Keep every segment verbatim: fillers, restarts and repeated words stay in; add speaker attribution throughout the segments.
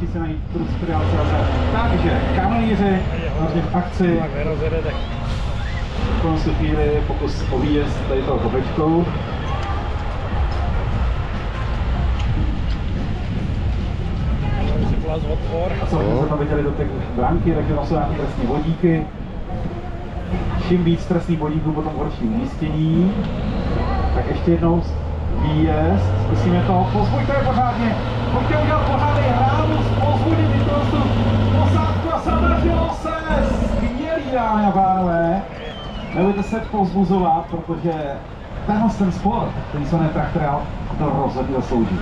Speaker 1: možnosti si najít Cruise Takže kanonýři vlastně v akci. V konci chvíli pokus o výjezd tady toho kopečkou. A co jsme se tam viděli do té branky, takže tam jsou nějaké trestní vodíky. Čím víc trestných bodíků, potom horší umístění. Tak ještě jednou výjezd, zkusíme to, pozbuďte je pořádně, pojďte udělat pořádný rámus, pozbudit vytvořit posádku a zadařilo se, skvělý dámy a pánové. Nebudete se pozbuzovat, protože tenhle ten sport, ten se netraktoriál, to rozhodně zaslouží.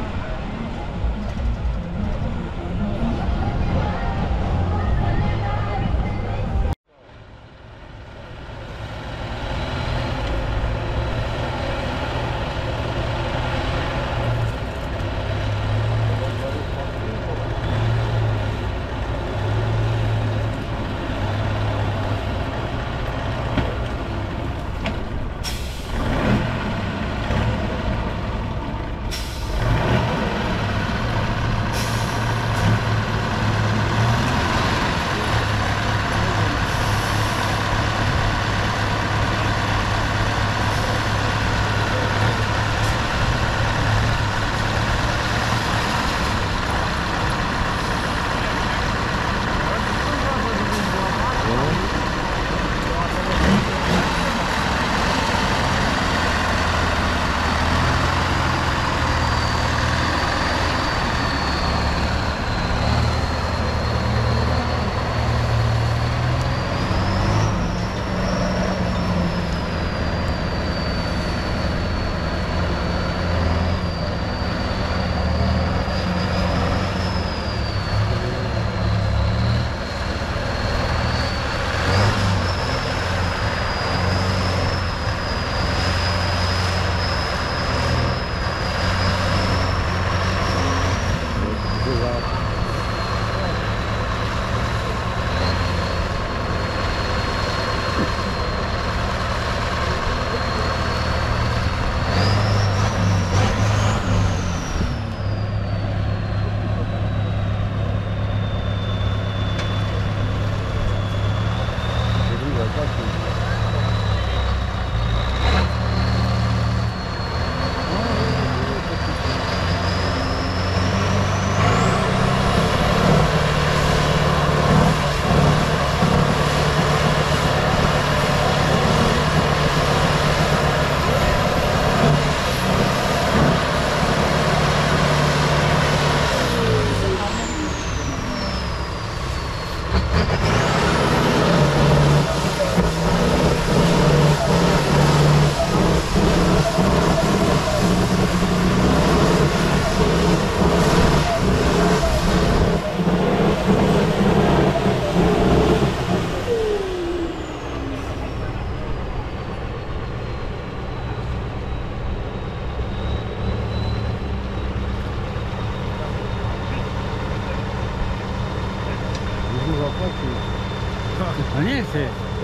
Speaker 2: No nie chcę.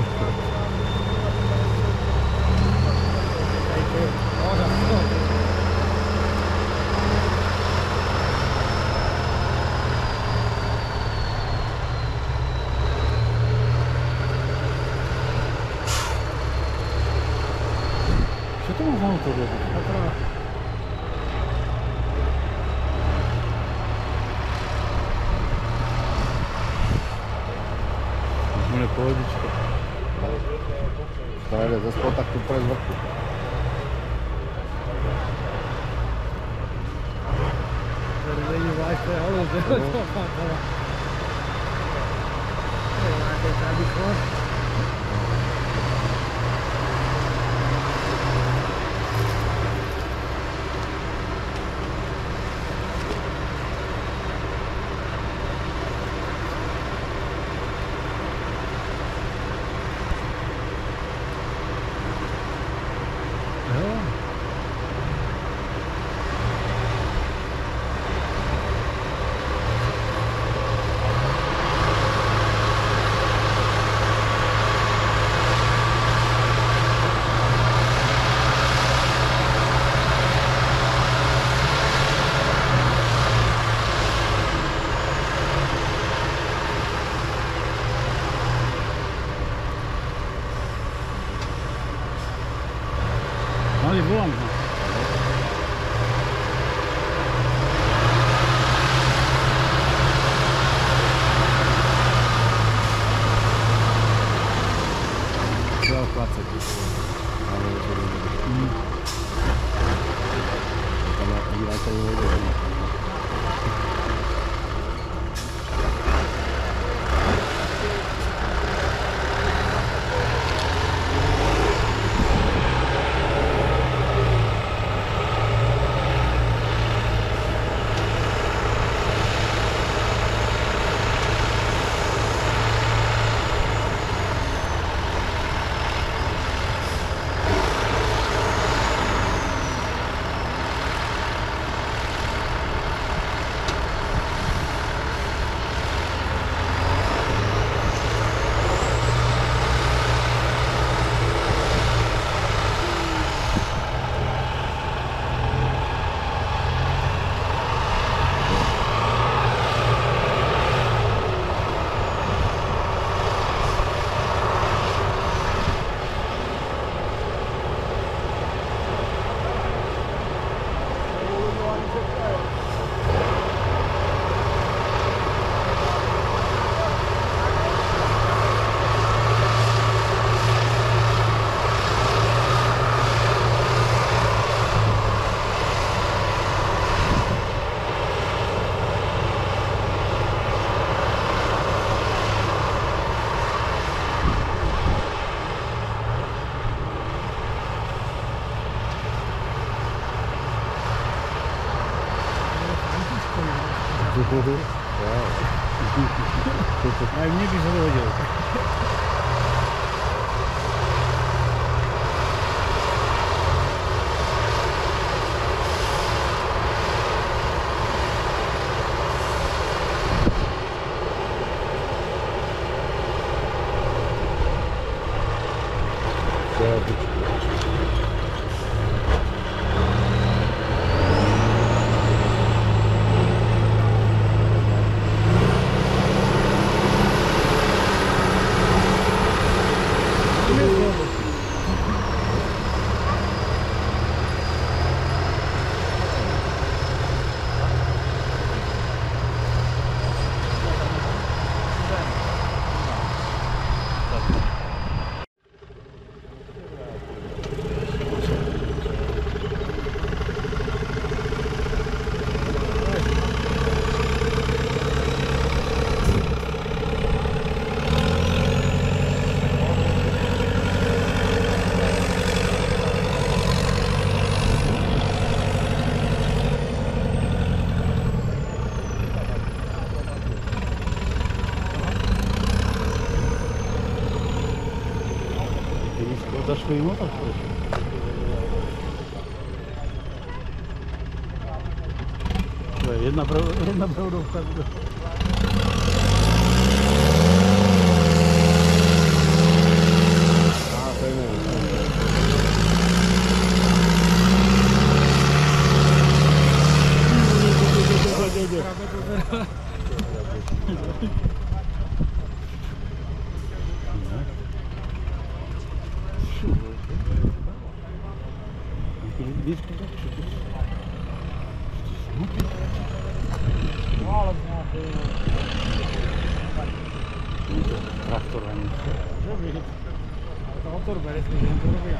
Speaker 2: Co to ma za auto robić? Může pohodička.
Speaker 3: To nejde ze spolu, tak tu půjde z vrchu.
Speaker 2: Tady není zvláště, ale to je to fakt. Hadi bulam.
Speaker 3: Trzeba płacać. Ale to nie będzie. Tam na raczej nie będzie.
Speaker 2: A mnie by zawodził.
Speaker 3: Trzeba być.
Speaker 2: Zaszło im o tak. Jedna, jedna pełnówka.
Speaker 3: A, pewnie.
Speaker 2: Traktor ani co? Motor bere z tym to robią.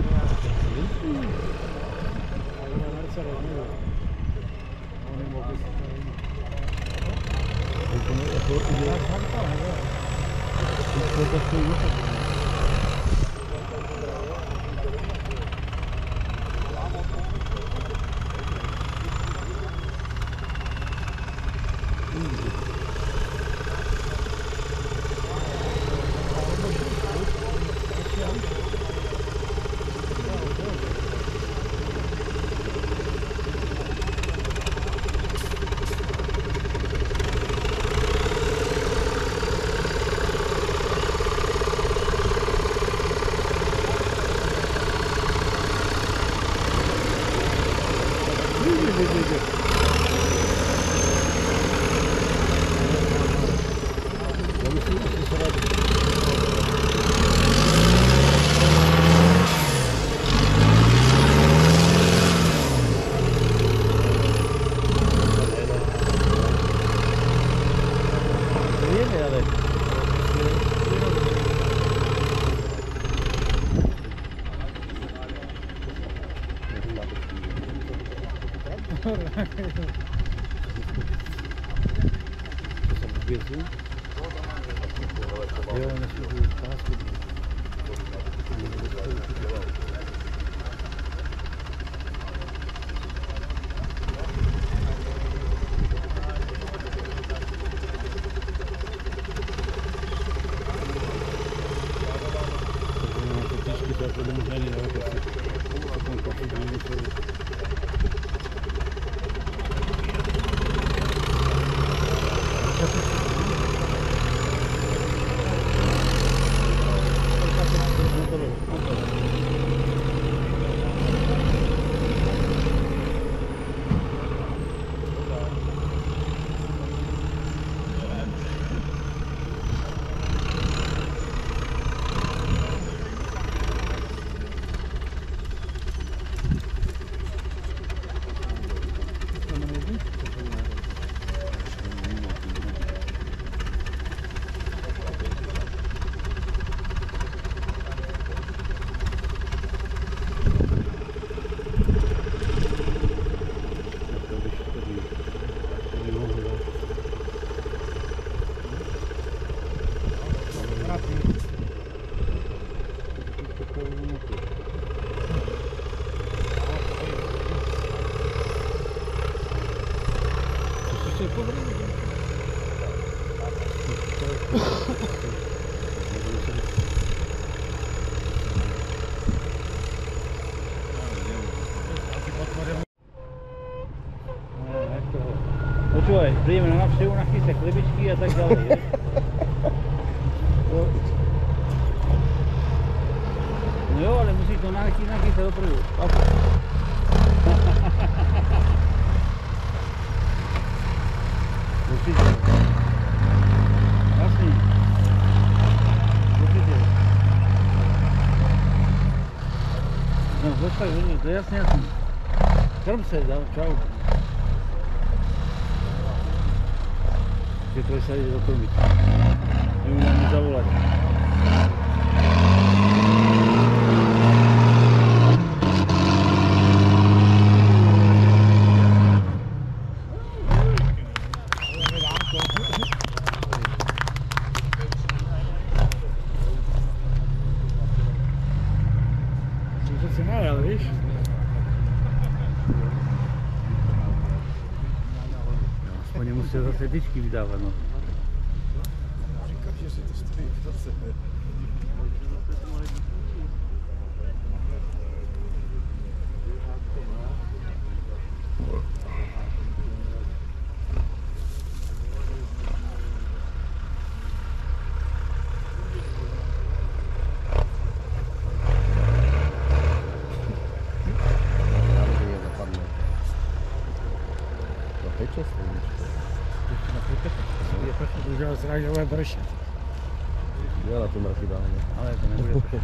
Speaker 2: Ale na co robią? Oni mogą sobie. To to jest tak, tak. To to jest
Speaker 3: To sa vyviezli? Jo, nesledujú pásku.
Speaker 2: Počúvaj, prídeme na návštevu, nachystá chlebičky a tak ďalej, vieš? No jo, ale musí to nachystať dopredu. Určite. Jasný. Určite. No, zostať, to je jasný, jasný. Krm sa, čau. Keď to sa ide dokrmiť. My mu máme zavolať.
Speaker 4: Som si najal, víš?
Speaker 2: Oni musia zase tyčky vydávať, no.
Speaker 3: Říkáš, že si to stojí za sebe. Teče sluníčko.
Speaker 4: Je prší, že se rádi bude pršet.
Speaker 3: Jo, na tom mraky dáme.
Speaker 2: Ale to nebude pršet.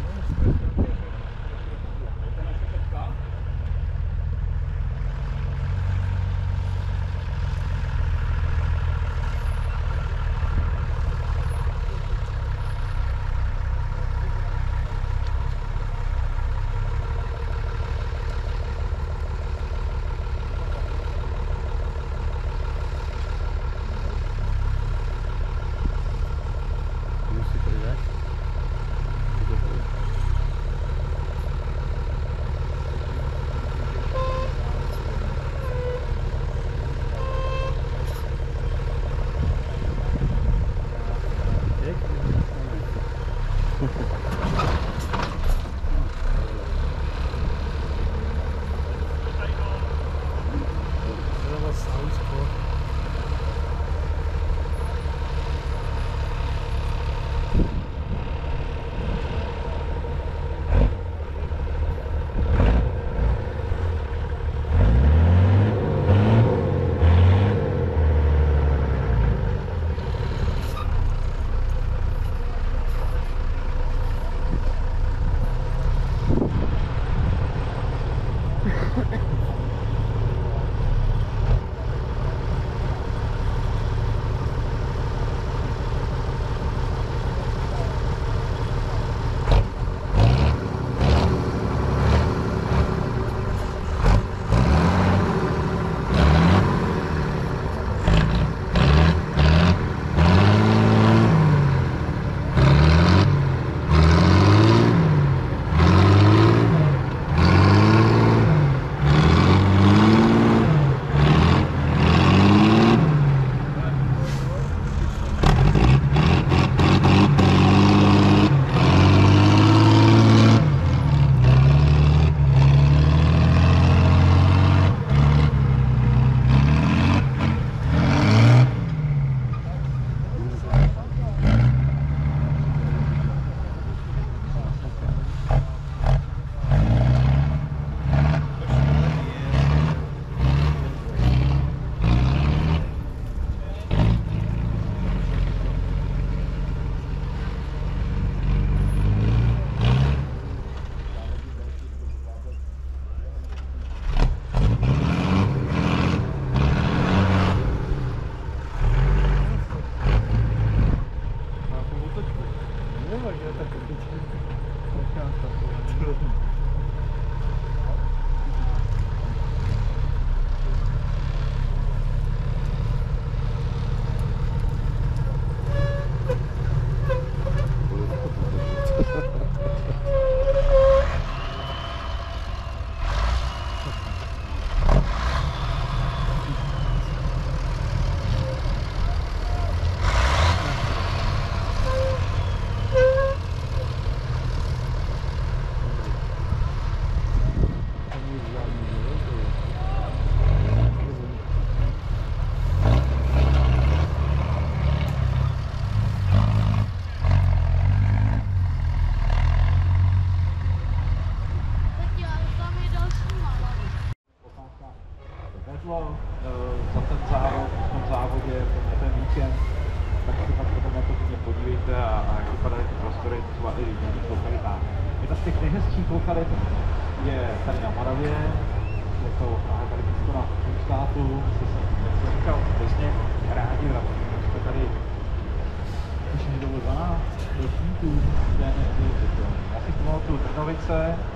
Speaker 1: Vedlo za ten závod, v tom závodě, na ten víkend, tak si pak potom na to hodně podívejte a, a jak vypadají ty prostory, třeba i v jiných lokalitách. Jedna z těch nejhezčích lokalit je tady na Moravě, je to právě tady blízko na Fronštátu, se jsem, jak jsem říkal, Plzně, rádi vracíme, jsme tady už někdo bylo dvanáct ročníků, ten já si pamatuju Trnovice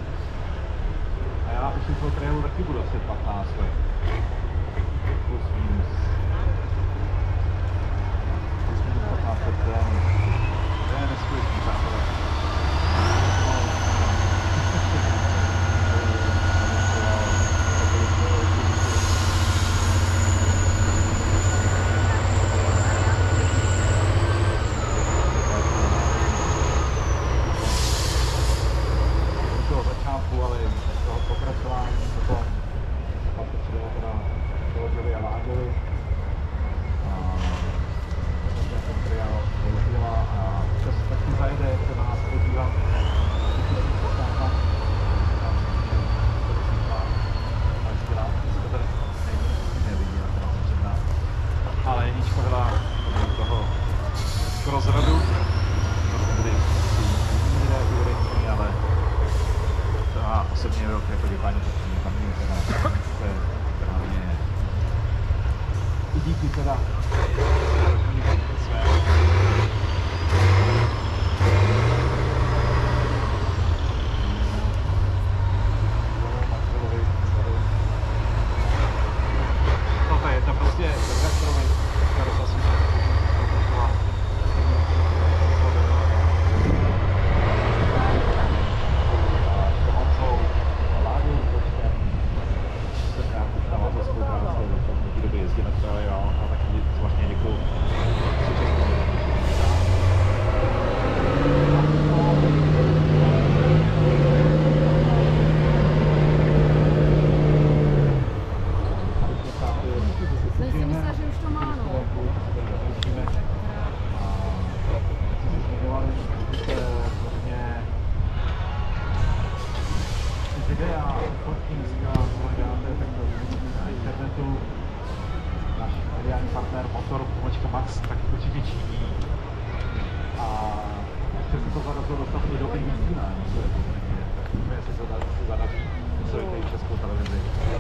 Speaker 1: a já už si toho trailu taky budu asi patnáct let. Plus minus. Plus minus patnáct let, to je, to je neskutečný, přátelé. Toho začátku, ale z toho pokračování potom pak to přidalo teda Doložili a Vážili a vlastně ten triál Doložila a čas taky zajede se na nás podívat ale Jeníčko hledá toho skoro zrodu, to byly jiné úrovni, ale to má osobně velké poděkování, protože tam mě teda se právě i díky teda své toto je to prostě traktorový karosací. Videa, fotky, dáte tak na internetu. Náš mediální partner Motor pomlčka Max tak určitě činí. A ještě se to zadařilo dostat i do těch vysílání, tak uvidíme, jestli se zadaří celou i Českou televizi.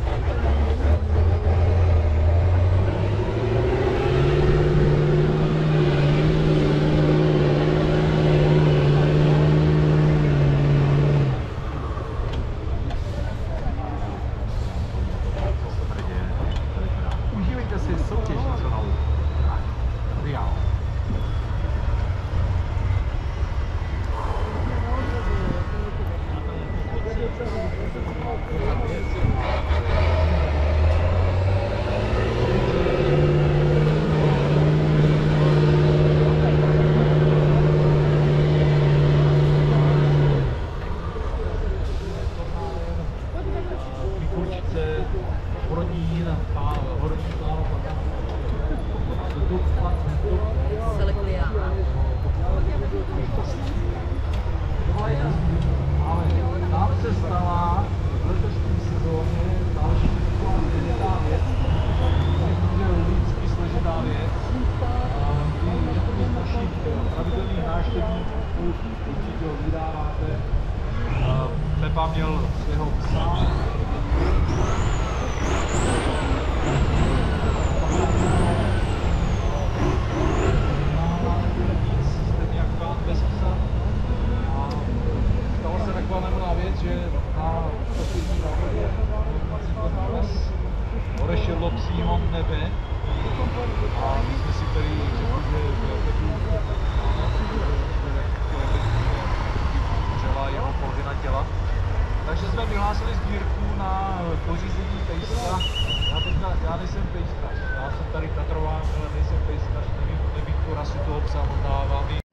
Speaker 1: Pepa měl svého psa. Stejně jak pán bez psa. A stala se taková nemoná věc, že na poslední závodě odešlo psího nebe. A my jsme si tady řekli, že jeho polovina těla. Takže jsme vyhlásili sbírku na pořízení pejska. Já teďka, já nejsem pejskař, já jsem tady Tatrován, ale nejsem pejskař, nevím, nevím tu rasu toho psa, možná vám ji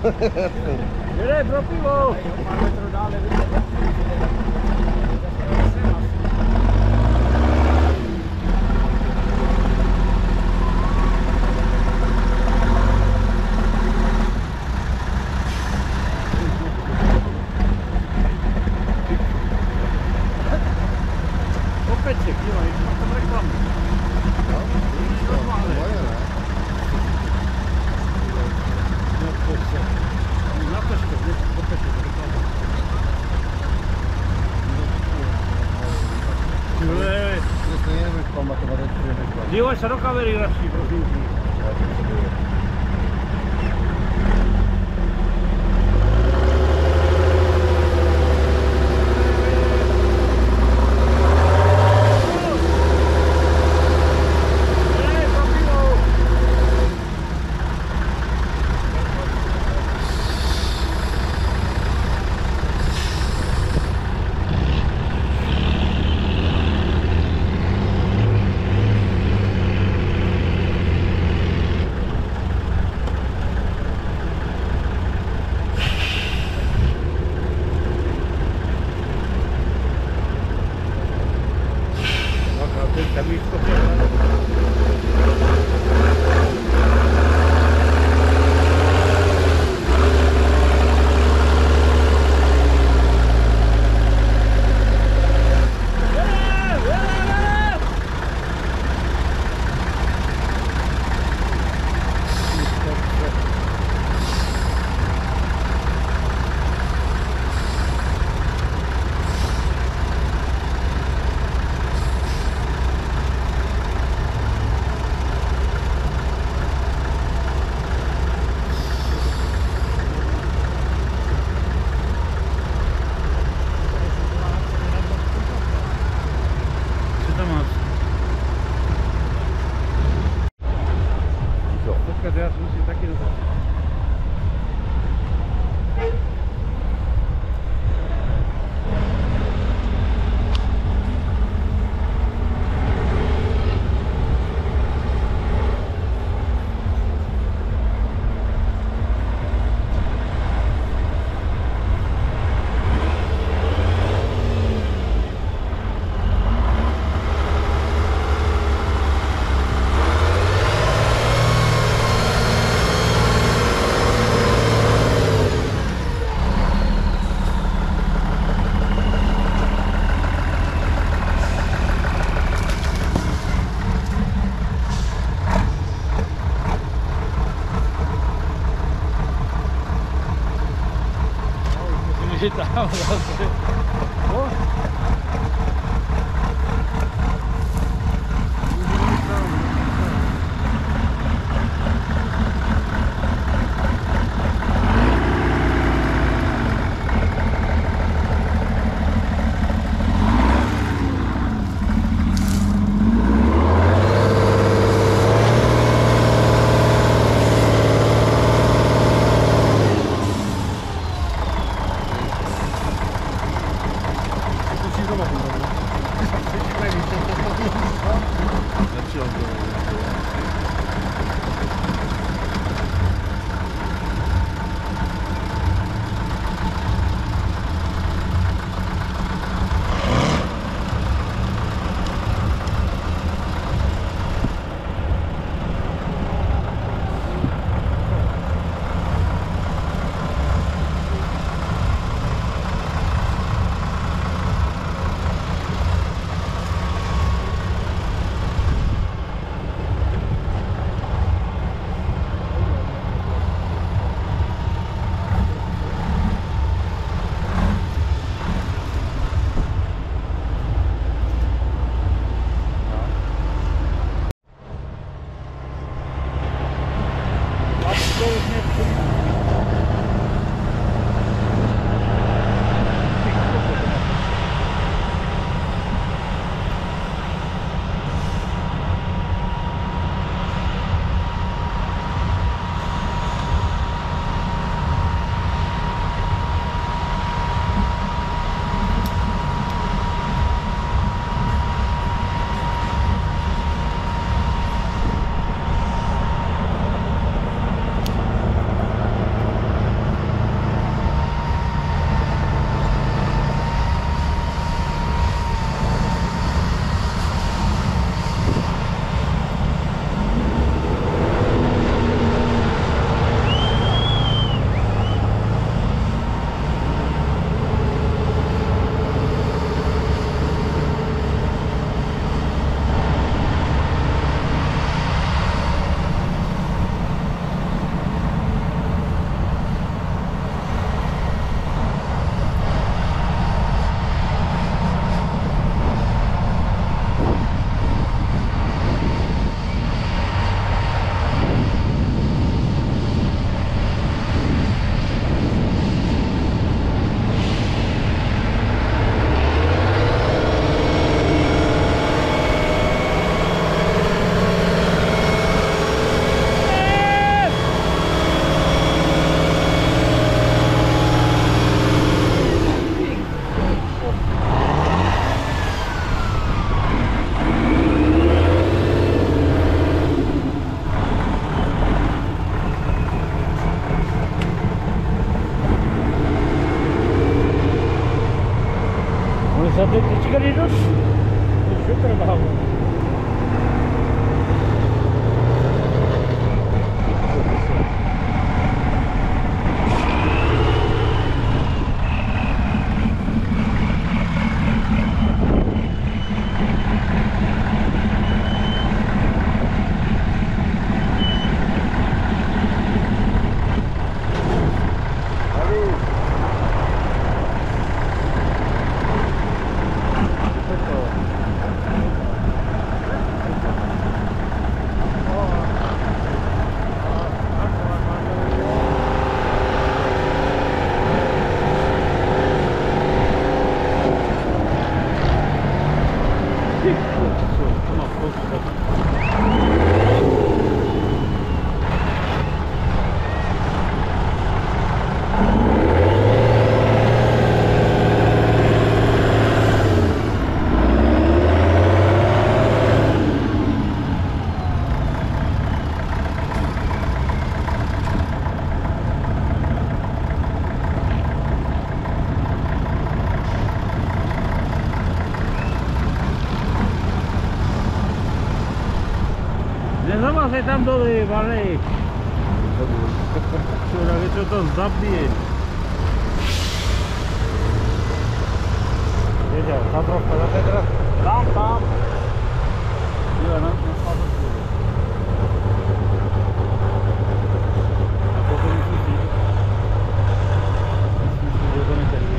Speaker 4: Jedej pro pivo!
Speaker 2: Pár metrů dále vidíte.
Speaker 4: Opět si pivo, mám tam reklamu. Na to što, ne, opět je to reklama. Ne, dívaj se do kamery radši, prosím tě. Tam víc to já jsem si taky dostal. Tam zase. O. počkat, jdu. Už vytrvám.
Speaker 2: Nezamazej tam dole, Marek. Čurák, je to to zabije.
Speaker 4: Věděl, tam trochu, zase teraz.
Speaker 2: Tam, tam. Jo, na, na sladovku. A potom musíš jít. Musíš jít do neterví.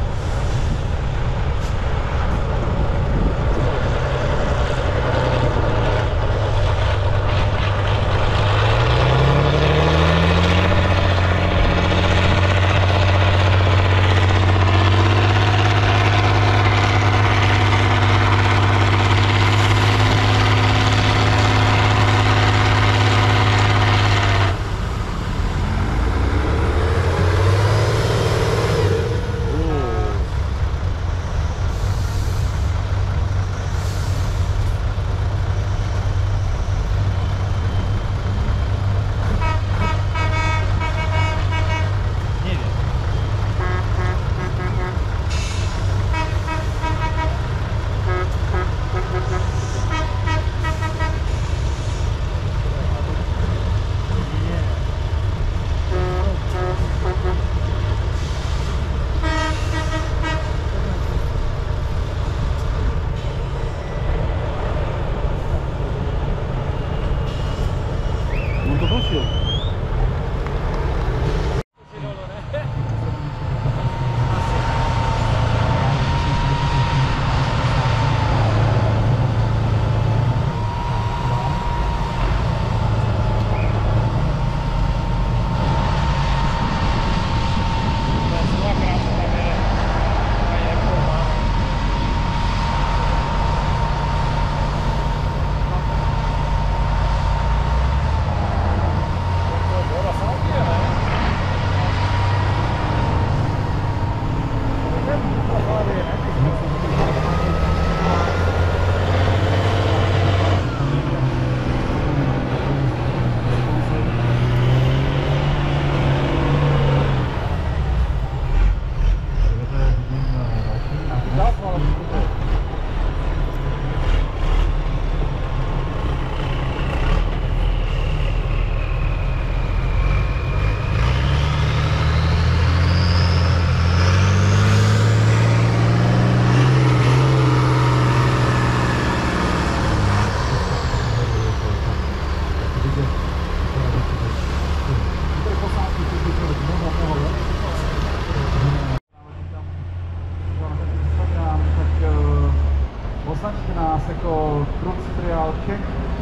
Speaker 1: Označte nás jako Cross Trial Czech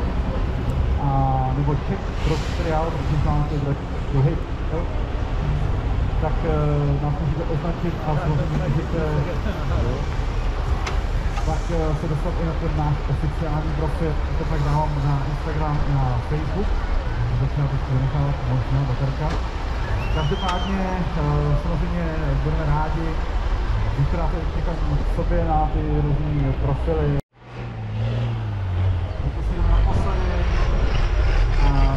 Speaker 1: a nebo Czech Cross Trial, protože známe to druhý, tak uh, nás můžete označit a samozřejmě můžete tak uh, se dostat i na ten náš oficiální profil, to tak dávám na Instagram i na Facebook, začíná teď vynechávat možná baterka. Každopádně uh, samozřejmě budeme rádi, když to dáte někam k sobě na ty různý profily. Pokusíme naposledy. A...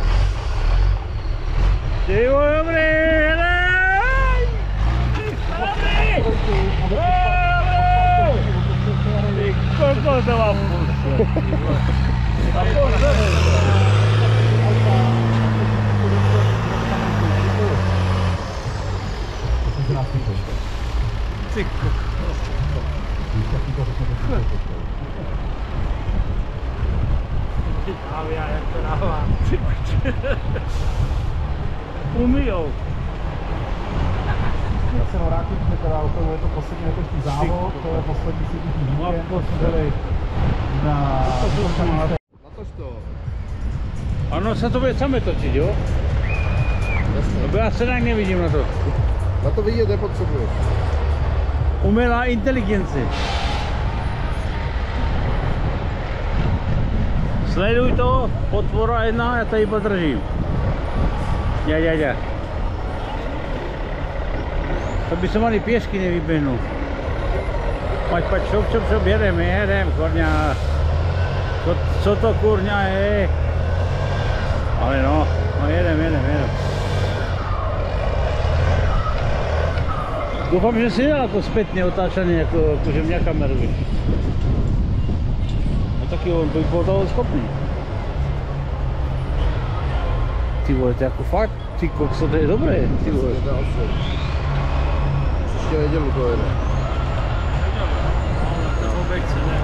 Speaker 2: Ty vole, dobrý, jedej! Dobrý! Dobrý! Ty ale já jak to dává. Umijou.
Speaker 1: Já se vrátím, že teda opravdu je to poslední letošní závod, to je poslední světový víkend, jsme byli na...
Speaker 3: Natoč to.
Speaker 2: Ano, se to bude samé točit, jo? Jasně. Já se tak nevidím na to.
Speaker 3: Na to vidět nepotřebuješ.
Speaker 2: Umělá inteligence. Sleduj to, potvora jedna, já tady podržím. Já, já, já. To by se mali pěšky nevyběhnout. Pať, pať, šup, šup, šup, jedem, jedem, kurňa. Co, co to kurňa je? Ale no, no jedem, jedem, jedem. Doufám, že si dělá to zpětně otáčaný, jako, jako že mě kameruje. No taky on by byl toho schopný. Ty vole, to jako fakt, ty kokso, to je dobré, ty vole.
Speaker 3: Příště nedělu to jede.
Speaker 2: To vůbec ne.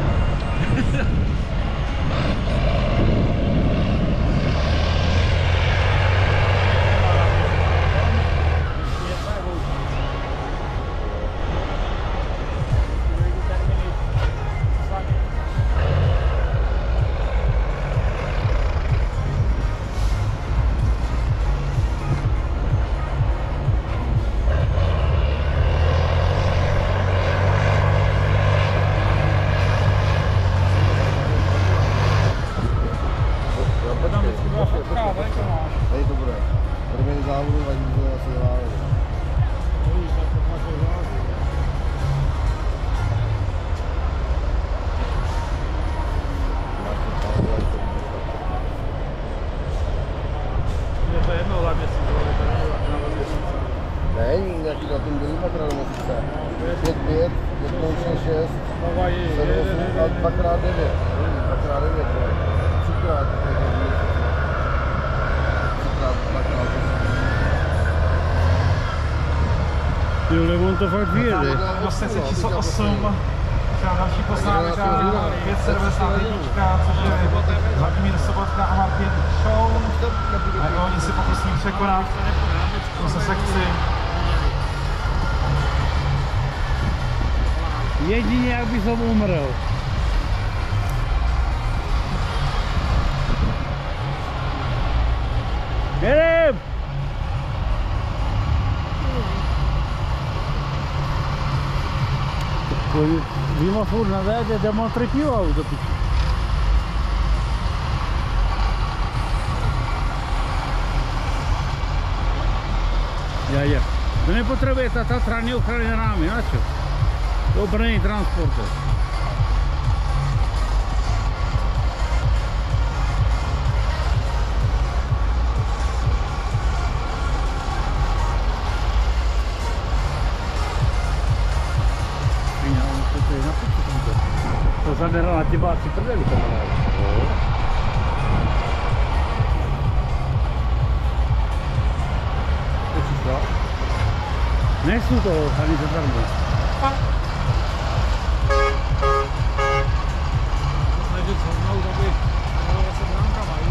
Speaker 3: Hej, dobré. První závodu vadí, že asi děláme.
Speaker 2: Je to jedno hlavně si zvolit, to není na měsíce.
Speaker 3: Není nějaký na tom milimetr na měsíce. pět pět, pět nula šest, sedm osm a dva krát devět. dva krát devět. třikrát.
Speaker 2: Tyhle, on to fakt vyjede.
Speaker 1: Na srdce číslo osm, třeba další posádka, pět set devadesát jedna, což je Vladimír Sobotka a Martin Show. A oni si pokusí překonat tu se sekci.
Speaker 2: Jedině, jak by som umrel. Jedem! Vy ma furt nadáte, ja mám tretího auto. Ja, ja. To nepotrebuje tá Tatra neochránená námi, na čo? To není transporter. To zaberá na teba asi prdeli, kamaráde.
Speaker 3: To je čísla?
Speaker 2: Nesú to ani zadarmo. Snažit se znovu, aby se bránka mají.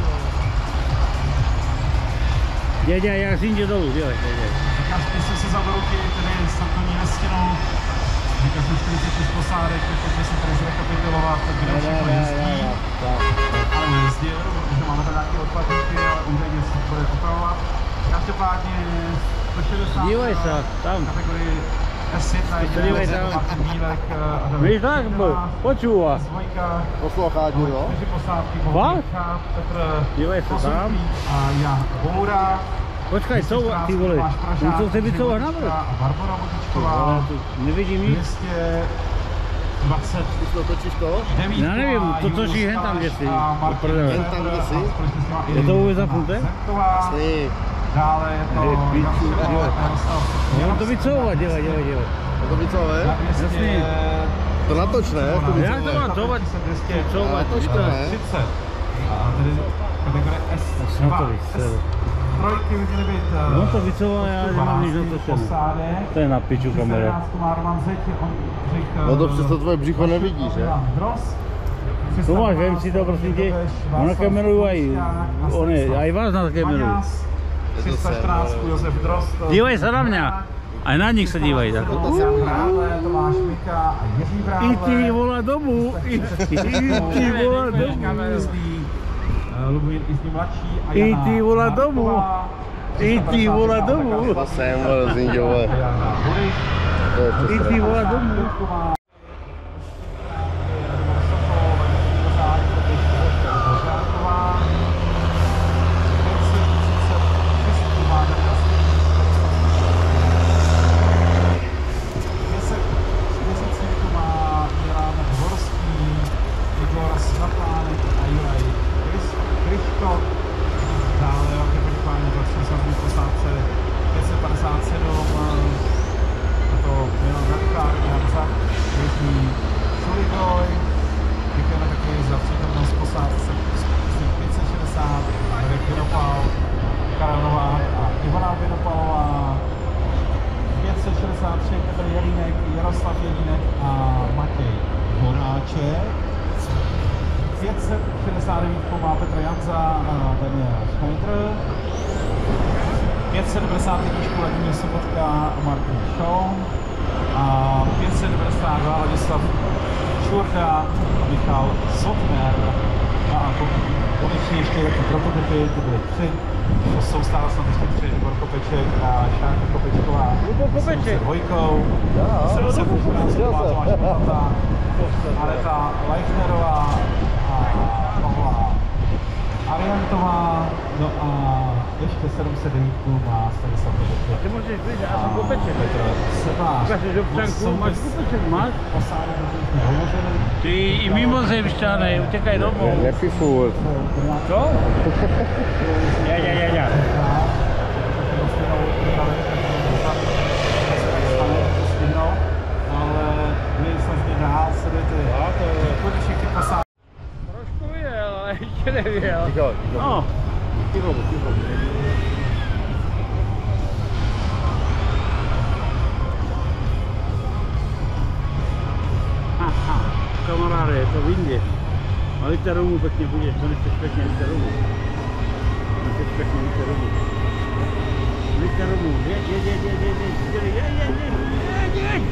Speaker 2: Dědě, já zjinde dolů, dělej, dělej.
Speaker 1: Říkáš, jestli si za do ruky, tedy startovní listinou. Říkáš jsem čtyřicet šest posádek, tak pojďme si tady zrekapitulovat, kde všechno jezdí. Ale nejezdil, protože máme tady nějaké odpadníky, ale údajně se bude opravovat. Každopádně sto šedesát
Speaker 2: Dívej se, tam.
Speaker 1: kategorii S jedna
Speaker 2: Dívej
Speaker 1: je
Speaker 2: tam.
Speaker 1: Martin Bílek.
Speaker 2: Víš tak, počúva.
Speaker 1: Dvojka,
Speaker 3: Poslouchá dílo.
Speaker 1: čtyři posádky,
Speaker 2: Fakt?
Speaker 1: Bohumíka, Petr
Speaker 2: Dívej se tam.
Speaker 1: Posutlý a Jan Boura.
Speaker 2: Počkaj, co, ty vole, on co se vycouva na vrch?
Speaker 1: A Barbara Vodičková.
Speaker 2: Nevidím nic.
Speaker 1: dvě dvacet
Speaker 3: Ty to točíš to?
Speaker 1: devět.
Speaker 2: Já nevím, to točí hen tam kdesi. Do prdele.
Speaker 3: Hen tam kdesi?
Speaker 2: Je to vůbec zapnuté?
Speaker 3: Ty.
Speaker 1: Dále je to
Speaker 2: Je piču,
Speaker 1: Jaroslav
Speaker 2: jo.
Speaker 1: Jaroslav
Speaker 2: On to vycouva, dělej, dělej, dělej.
Speaker 3: A to vycouvé?
Speaker 2: Jasný.
Speaker 3: To natoč, ne? To
Speaker 2: Jak to
Speaker 3: vycouvé.
Speaker 2: má couvat? Couvat,
Speaker 3: Natočka, ne?
Speaker 1: třicet. A tedy kategorie S
Speaker 2: Na
Speaker 1: dva.
Speaker 2: to vysel.
Speaker 1: trojky by měly být...
Speaker 2: No to vycovala, já nemám nic natočené. To je na piču kamera.
Speaker 1: čtrnáct má Roman Zeď, on řekl...
Speaker 3: No to přes to tvoje břicho nevidí, že?
Speaker 2: To máš, vem si to prosím tě, ona kamerují aj, one, aj vás na kamerují.
Speaker 1: tři sta čtrnáct Josef Drost.
Speaker 2: Dívaj se na mě, aj na nich se dívají tak.
Speaker 1: Tomáš Mika a Jiří Brále.
Speaker 2: I ty volá domů, i ty volá domů.
Speaker 1: Lubomír Izní mladší a
Speaker 2: I
Speaker 1: Jana
Speaker 2: ty volá domů.
Speaker 1: Marková.
Speaker 2: I ty volá domů.
Speaker 3: Pasem, Zinďové. To je
Speaker 2: I ty volá domů.
Speaker 1: Jaroslav Jelínek a Matěj Horáček. pět set šedesát devět má Petr Janza a Daniel Schneider. pět set devadesát jedna Vladimír Sobotka a Martin Šon. A pět set devadesát dva Ladislav Čurda a Michal Sotner. A konečně ještě jaký prototypy, to byly tři. To jsou stále snad ještě tři, Igor Kopeček a Šárka Kopečková. Se dvojkou, sedmset čtrnáct Tomáš Motata, Aneta Leichnerová a Pavla Ariantová. No a ještě sedm set devět má Stanislav Kopeček.
Speaker 2: Ty můžeš vidět, já jsem Kopeček.
Speaker 1: Sebáš.
Speaker 2: Ukážeš občanku, máš Kopeček, máš?
Speaker 1: Posády, protože jsme hovořili.
Speaker 2: Ty i mimozemšťané, utěkaj domů.
Speaker 3: Nepí furt.
Speaker 2: Co? Ja, ja, ja, ja.
Speaker 1: Ale my jsme zde dál sedete. Konečně ty posády.
Speaker 2: Trošku viděl, ale ještě neviděl.
Speaker 3: Ticho, ticho.
Speaker 2: No.
Speaker 3: Ticho, ticho.
Speaker 2: Aha, kamaráde, je to v Indě. A víte rumu pěkně budeš, to nechceš pěkně, víte rumu. Nechceš pěkně, víte rumu. Víte rumu, jeď, jeď, jeď, jeď, jeď, jeď, jeď, jeď, jeď, jeď,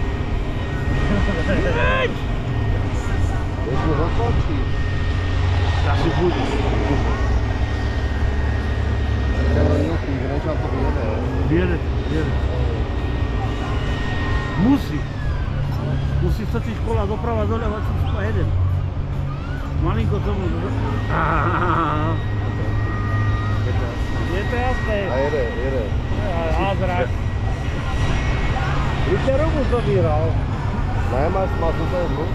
Speaker 2: jeď.
Speaker 3: Teď mi zatlačí.
Speaker 2: Asi budeš.
Speaker 3: Tělo nějaký, že než nám to vyjede.
Speaker 2: Vyjede, vyjede. Musí. Musí stačit kola doprava, doleva, co jedem. Malinko tomu. Je to jasné.
Speaker 3: A jede, jede.
Speaker 2: A zrak. Víte, rumu to vyhral.
Speaker 3: Ne, máš, máš to tady dvou?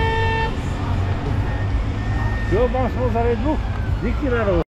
Speaker 2: Jo, máš ho za dvou. Díky, Rado.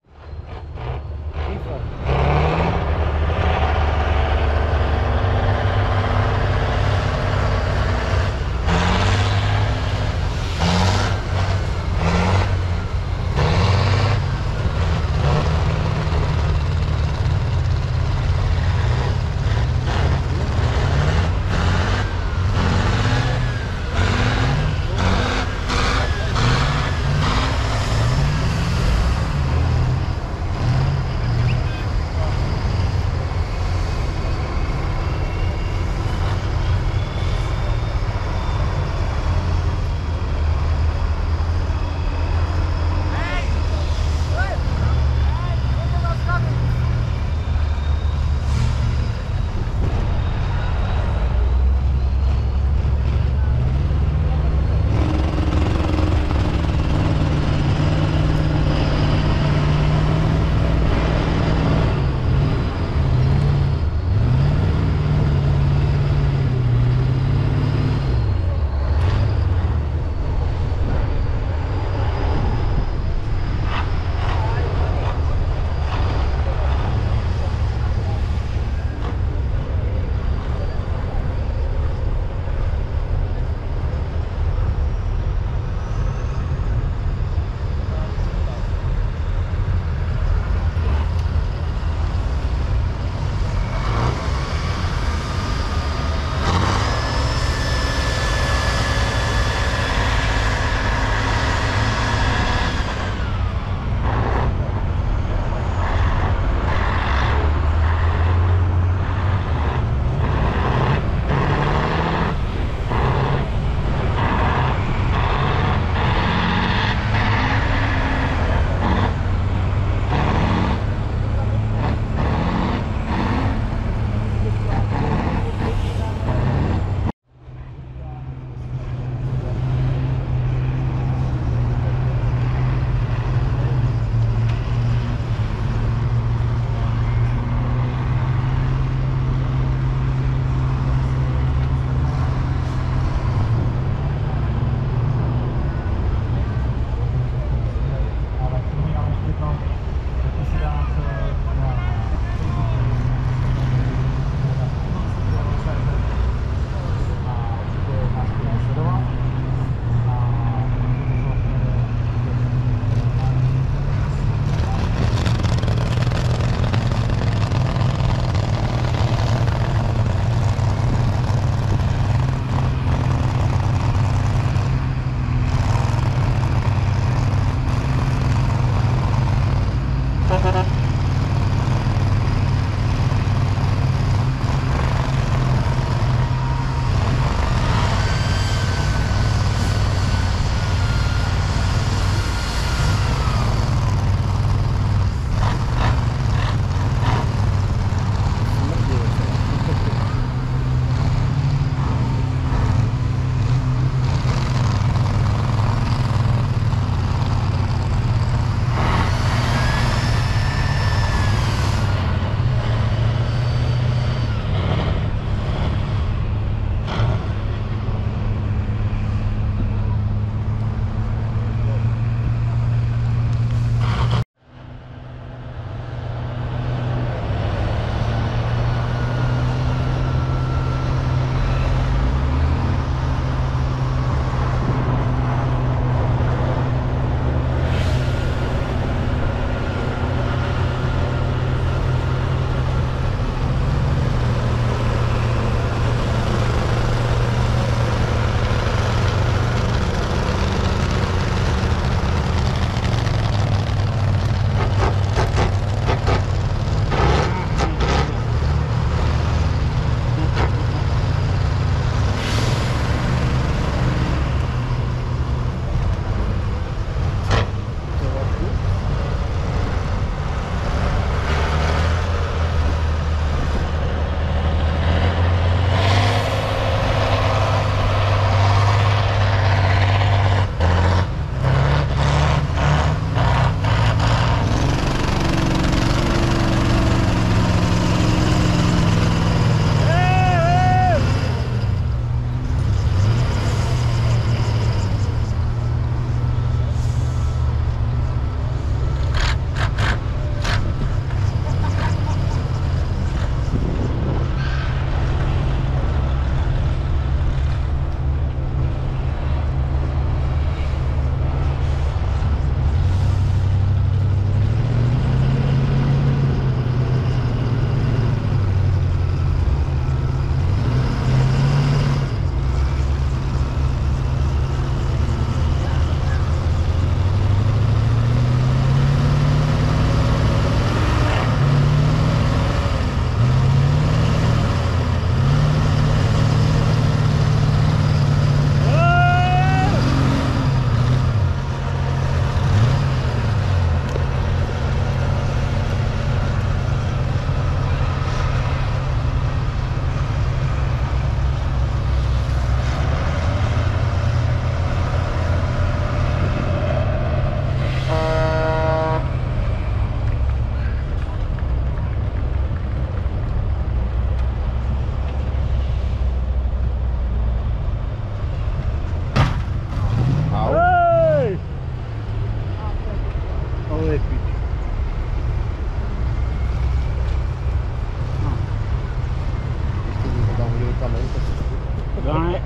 Speaker 3: není to.
Speaker 2: Ne.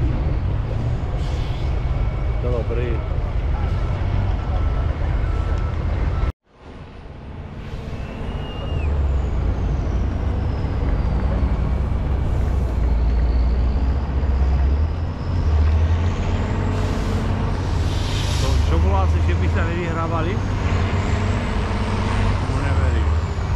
Speaker 3: To dobrý.
Speaker 2: Čo bolo asi, že by sa nevyhrávali? Mu neverím.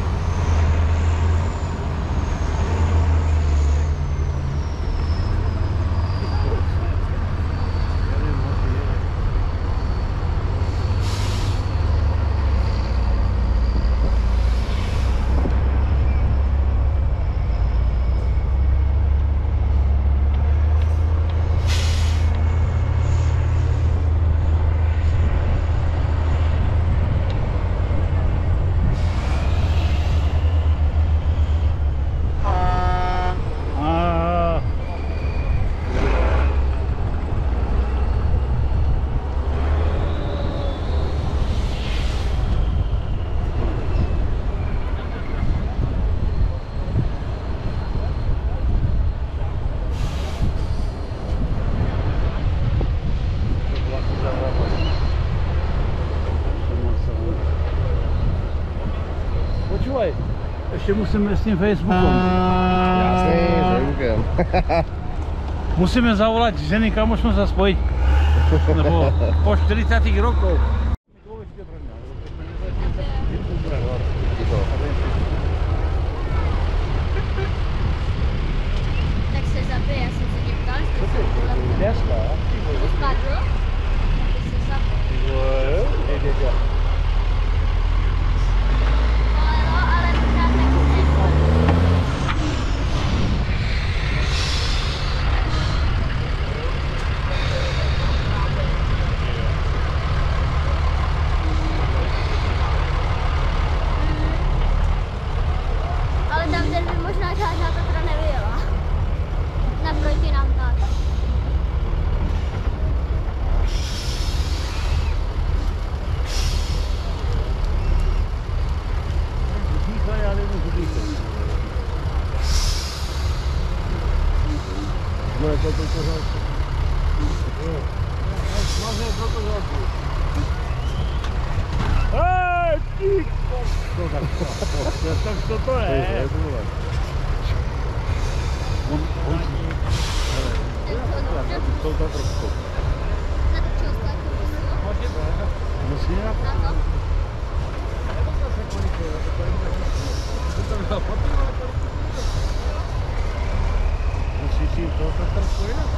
Speaker 2: Počúvaj, ešte musíme s tým Facebookom.
Speaker 3: Jasný, s Facebookem.
Speaker 2: Musíme zavolať ženy, kamošom sa spojiť. Lebo po štyridsiatich rokoch.
Speaker 5: Tak se zabije, já jsem se tě ptal, že se zabije.
Speaker 3: Dneska?
Speaker 5: To spadlo? Tak se zabije. Ale no, ale pořád tak se ale tam ten by možná žádná Tatra nevyjela. Naproti nám táta.
Speaker 3: No je to to pořádku.
Speaker 2: Hej, ty! Tak co to je? On, on,
Speaker 3: Jsou to trošku.
Speaker 5: Natočil jsi to?
Speaker 3: Musí
Speaker 5: Na to?
Speaker 3: Musí si to trošku jinak.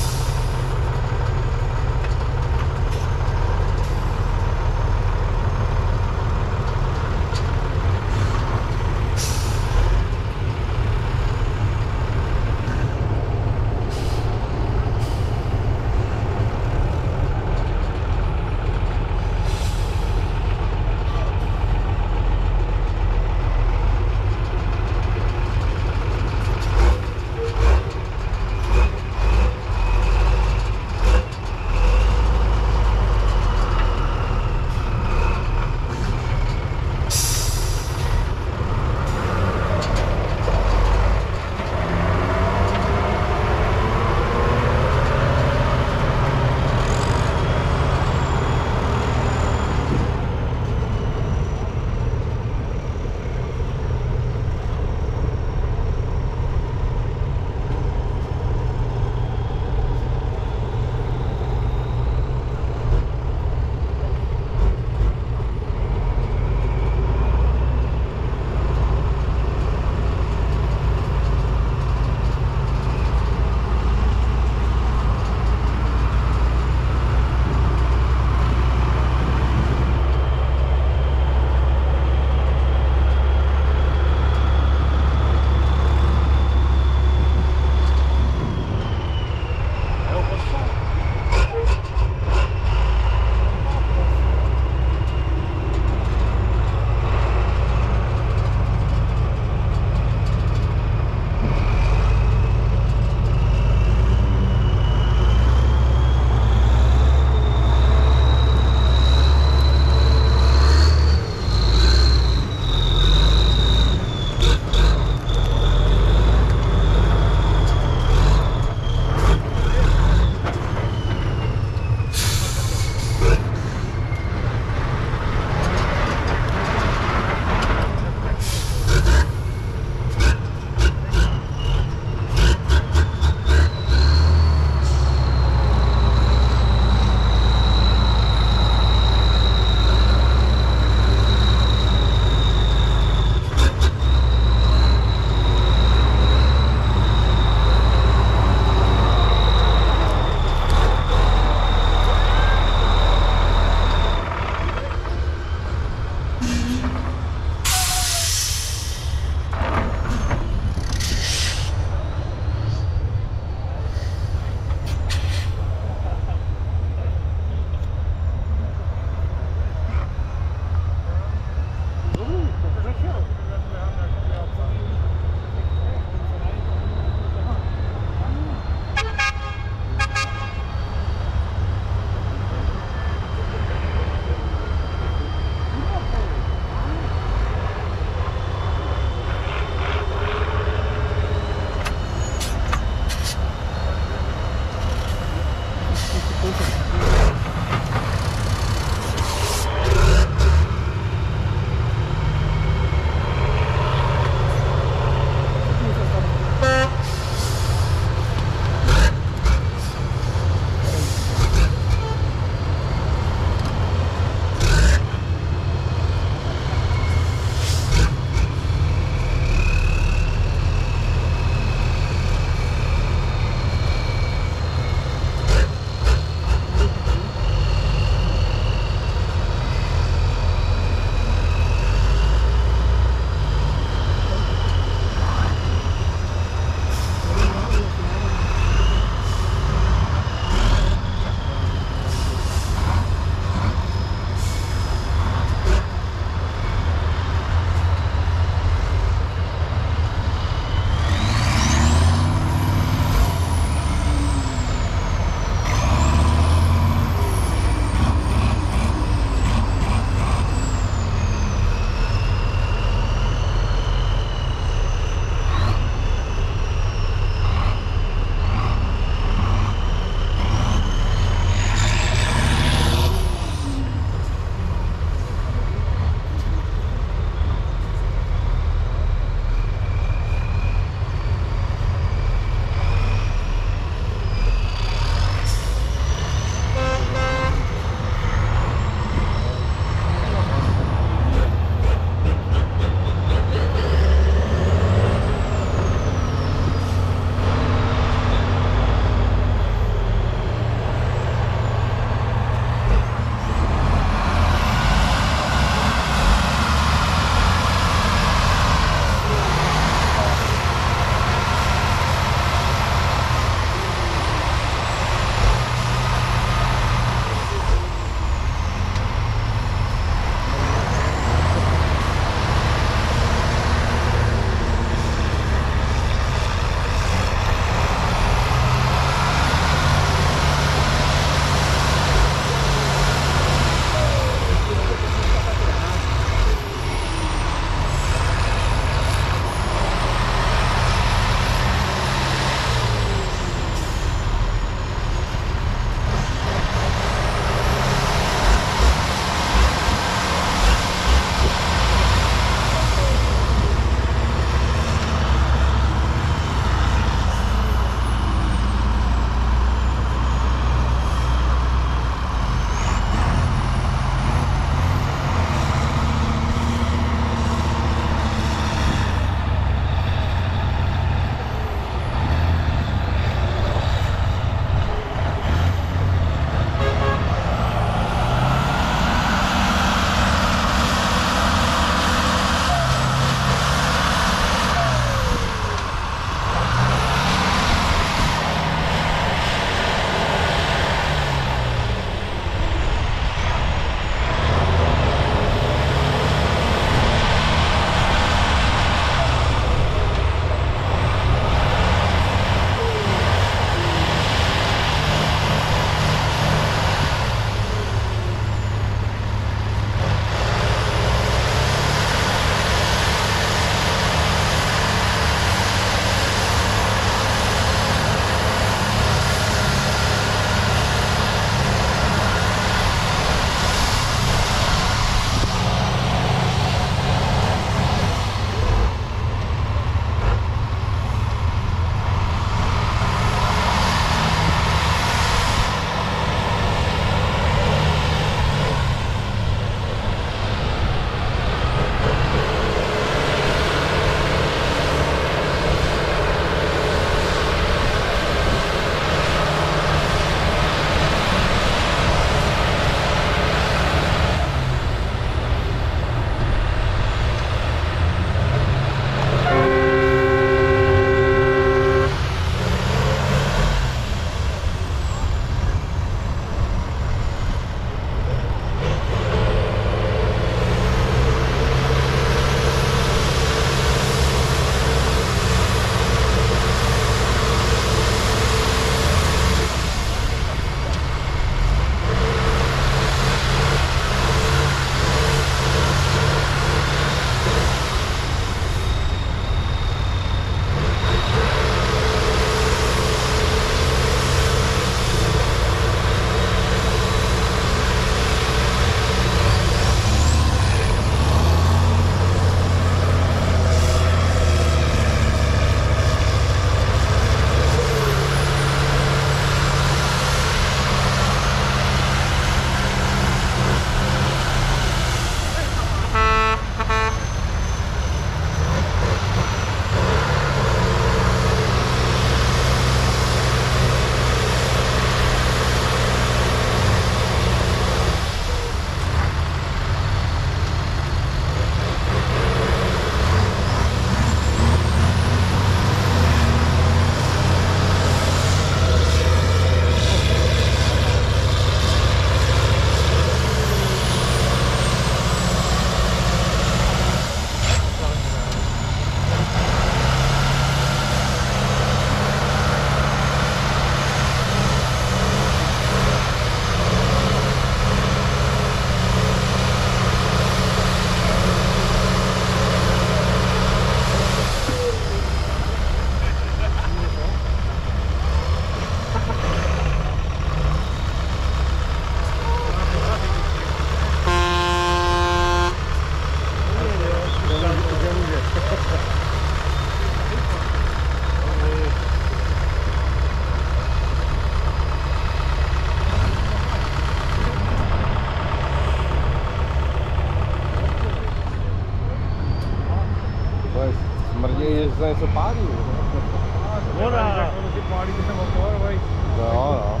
Speaker 3: se něco pálí.
Speaker 2: Voda.
Speaker 3: No, no.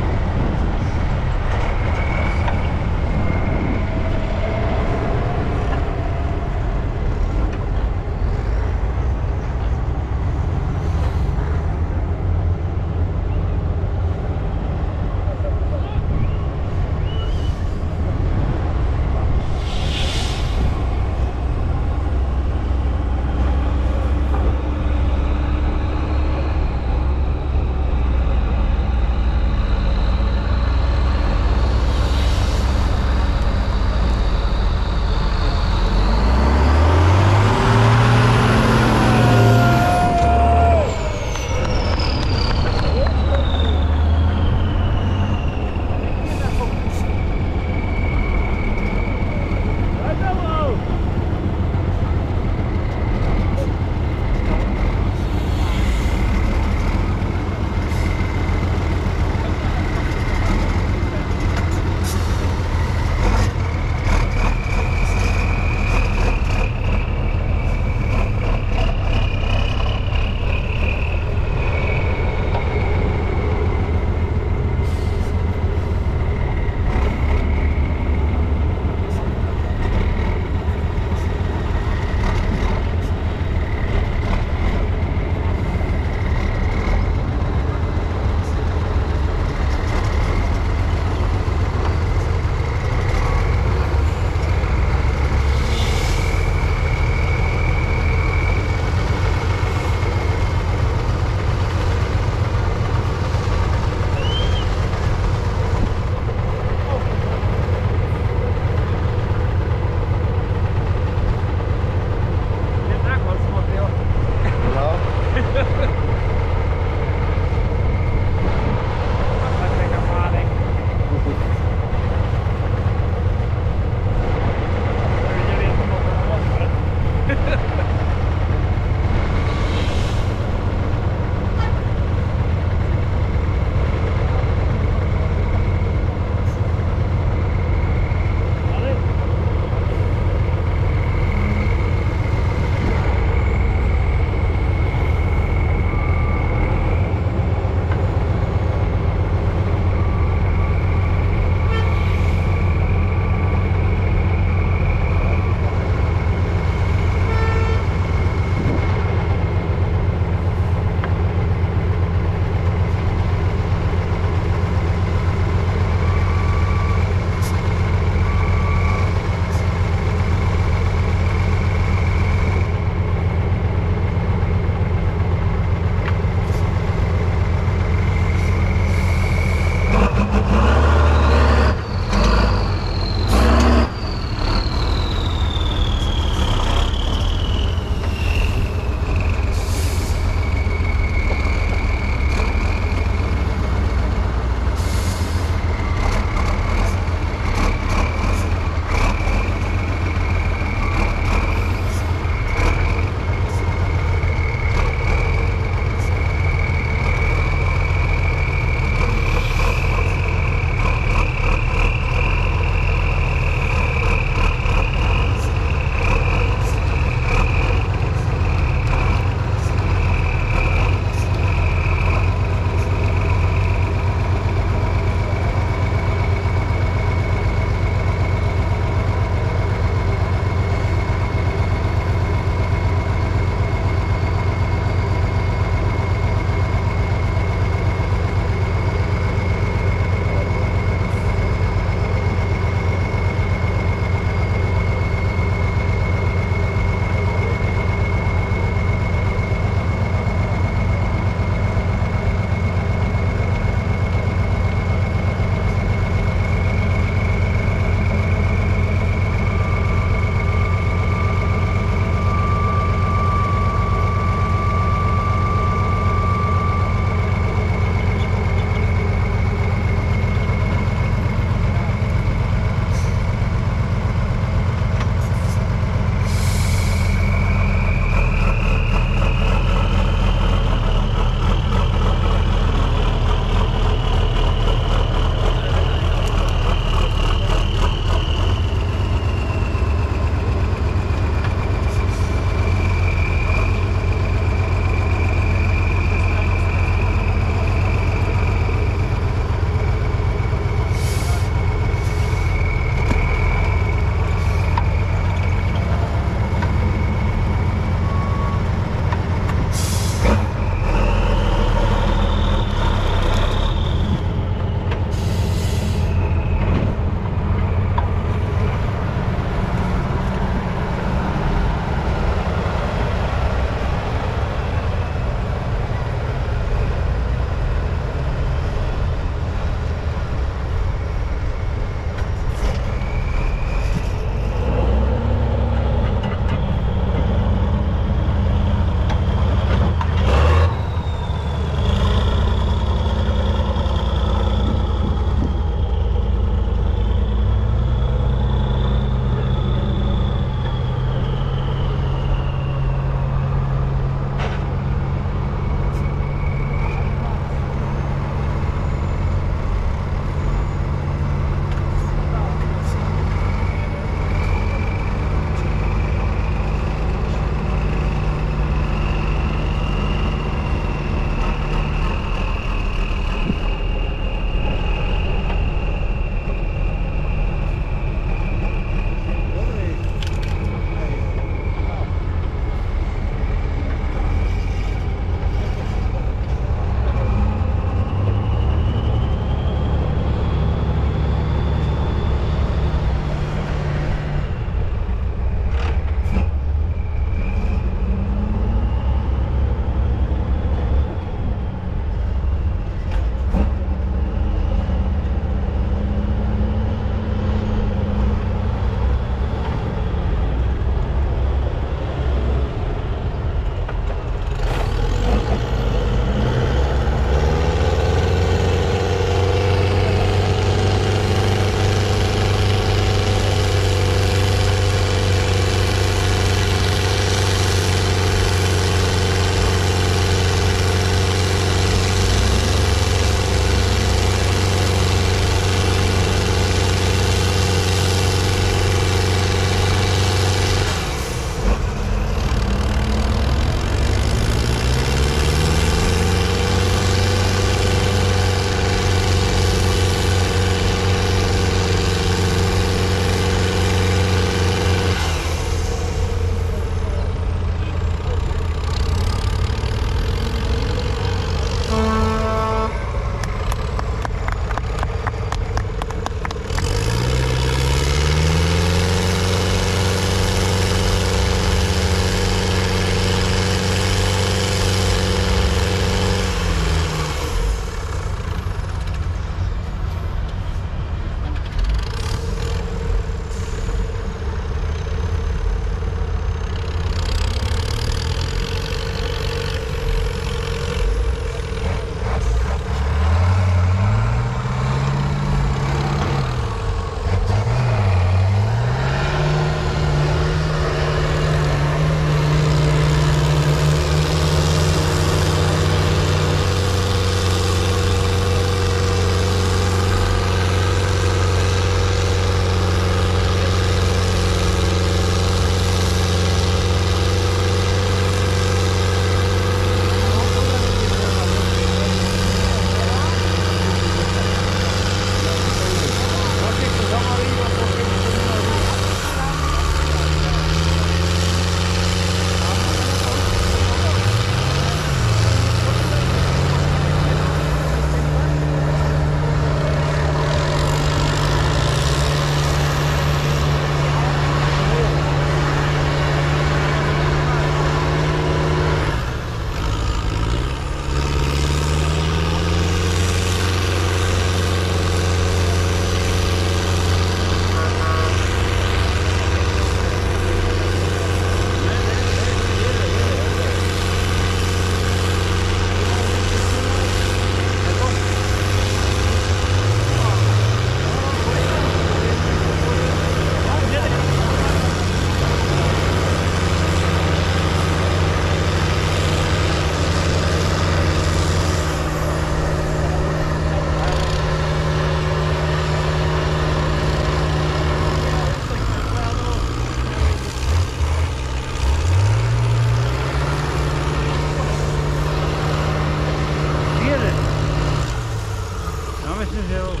Speaker 2: jasně, že jo.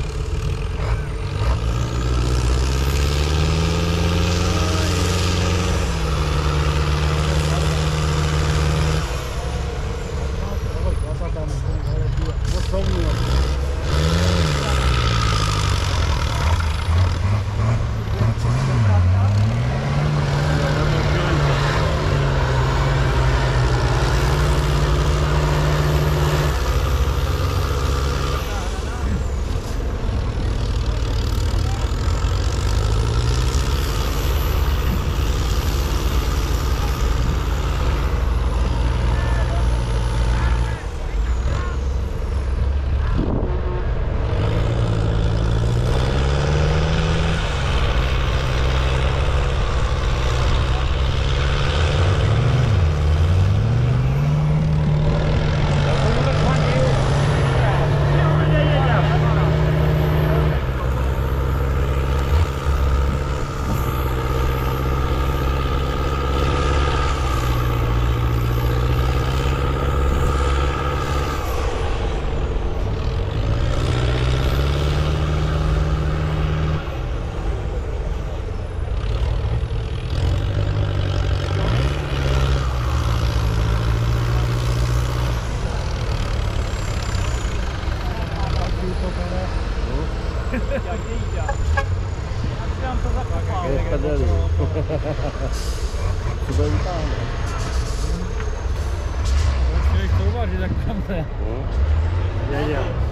Speaker 4: Jak to uvaří, tak tam to je.
Speaker 3: Ja, ja.